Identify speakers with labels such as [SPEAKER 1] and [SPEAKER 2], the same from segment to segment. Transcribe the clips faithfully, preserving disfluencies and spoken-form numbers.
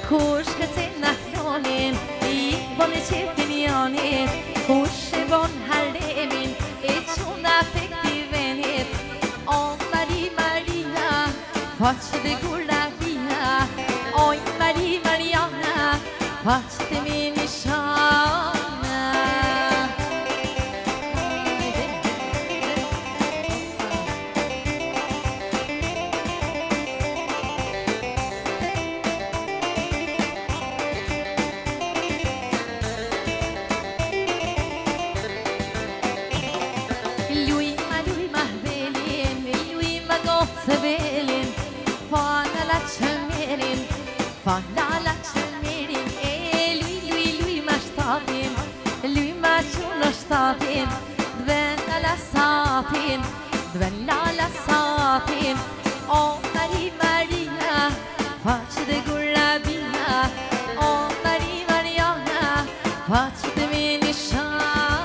[SPEAKER 1] Kush këtë në knonin, I bon e qepin janit, kush e bon haremin, e quna efektivenit. O Mari Maria, pace de gura via, oj Mari Mariana, pace de mini shana. Sevelin, fana la qëmerin, fana la qëmerin, e lui, lui, lui ma shtatin, lui ma qunë shtatin, dvena la satin, dvena la satin, o Mari Maria, pace de gura via, o Mari Mariana, pace de mini shana.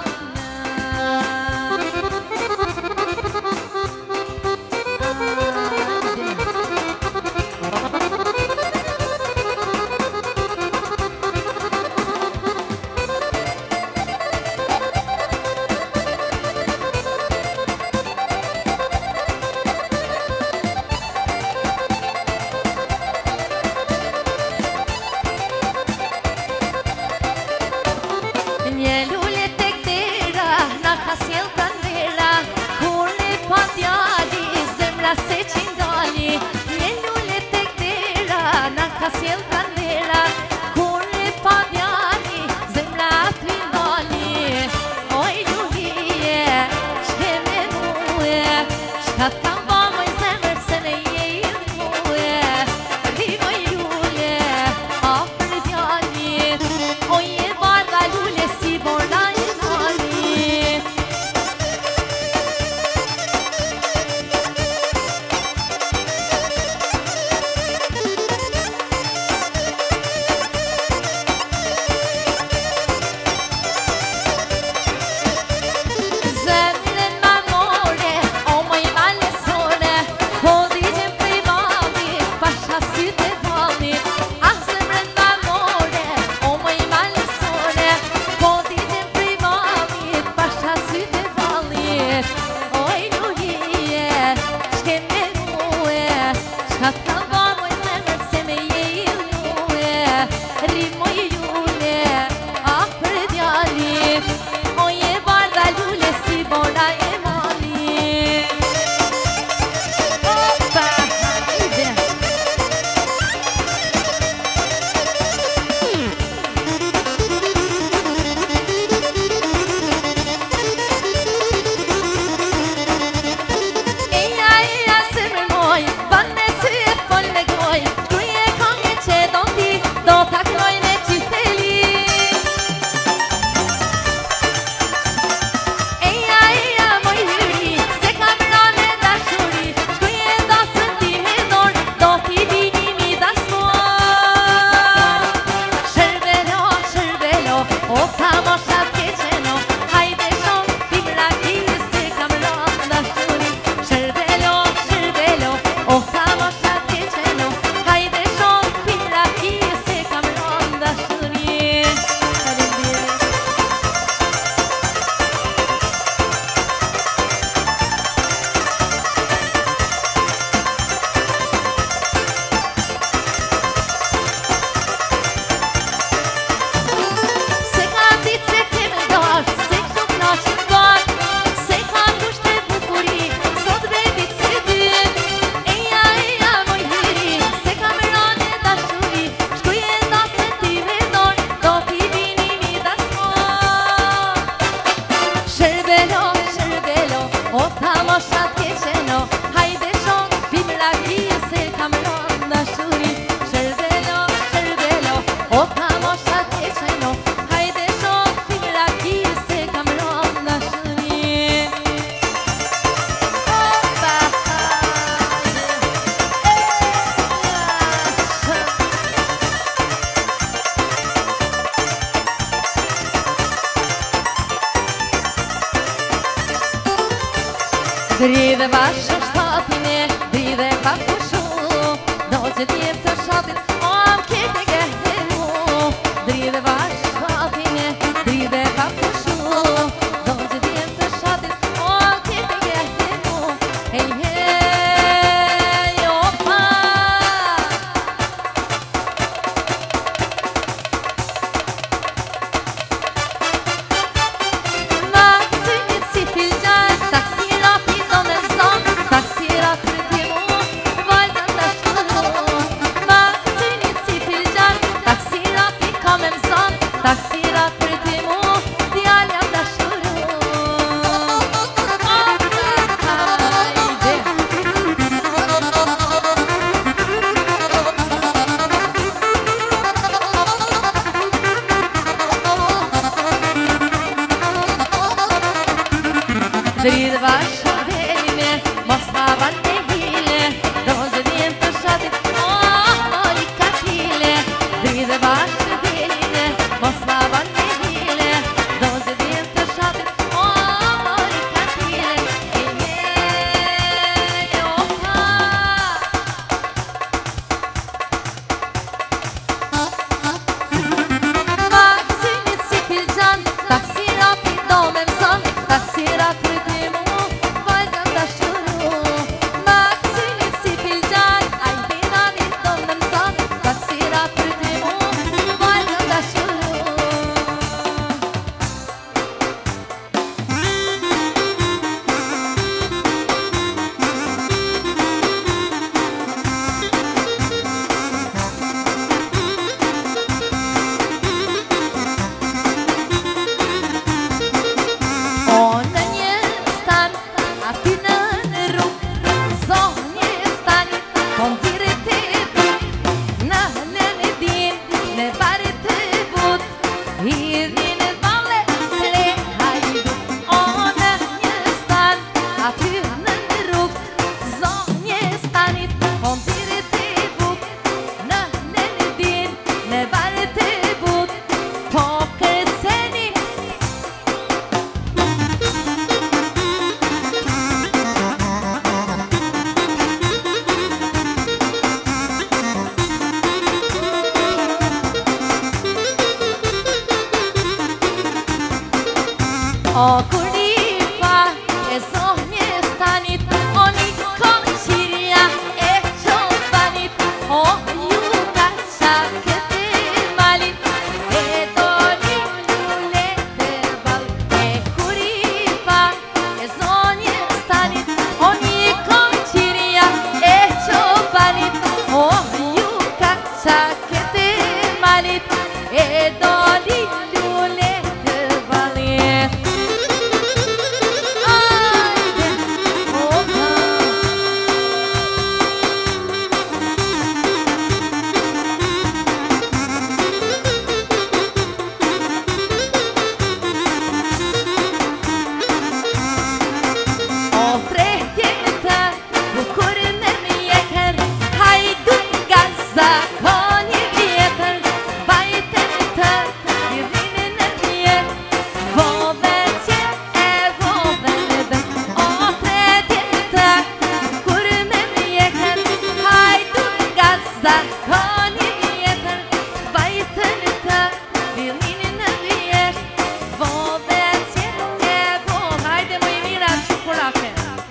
[SPEAKER 1] Dridhe bashkë shtatine, dridhe bashkë shumë, do që t'jetë të shatin, o am kete ke ka një vjetër, bajtën të fillinin në vjesht, vodhe qëtë e bo, hajde më i mira që kurake.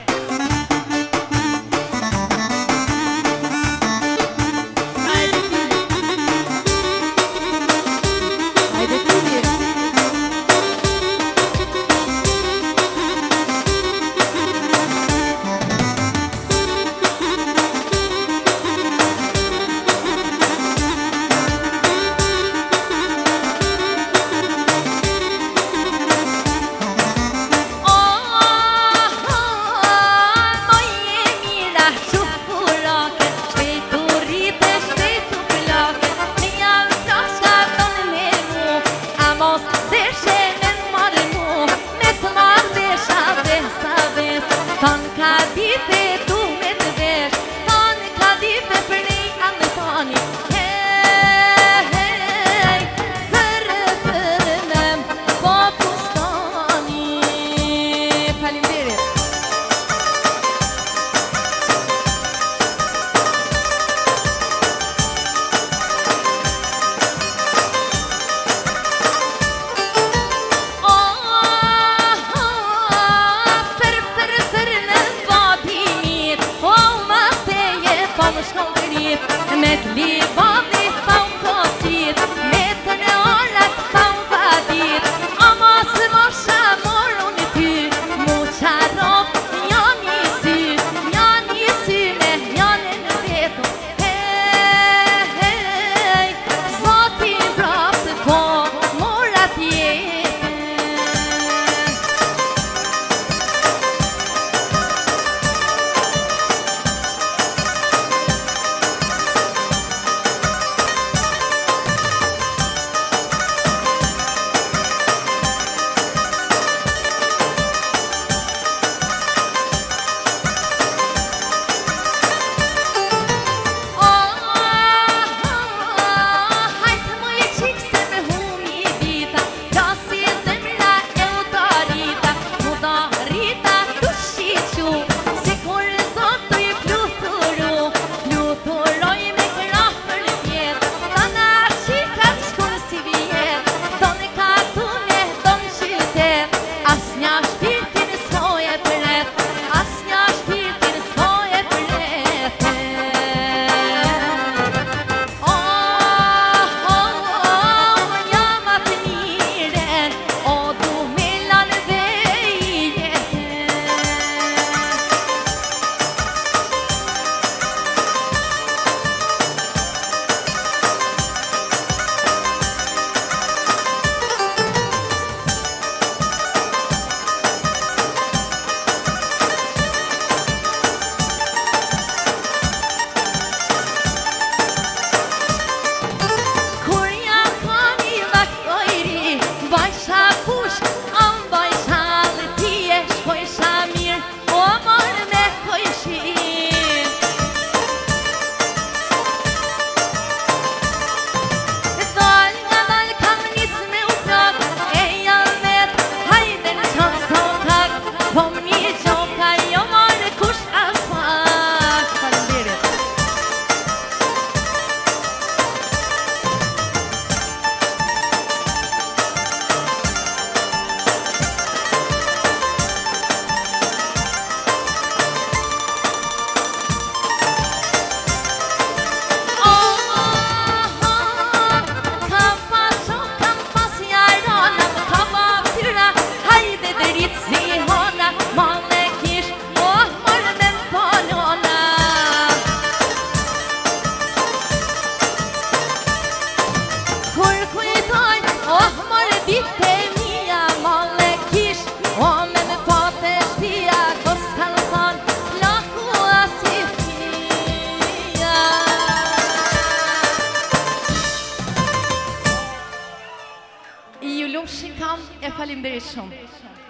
[SPEAKER 1] Me të libani sa u kosit, me të në orat sa u vadit, ama së mosha moru një ty, mu qarop janë një sy, janë një sy me janë në vetu. Hej, hej, zoti vrapë po morat jetë. Ju lumshin kam e falimderit shumë.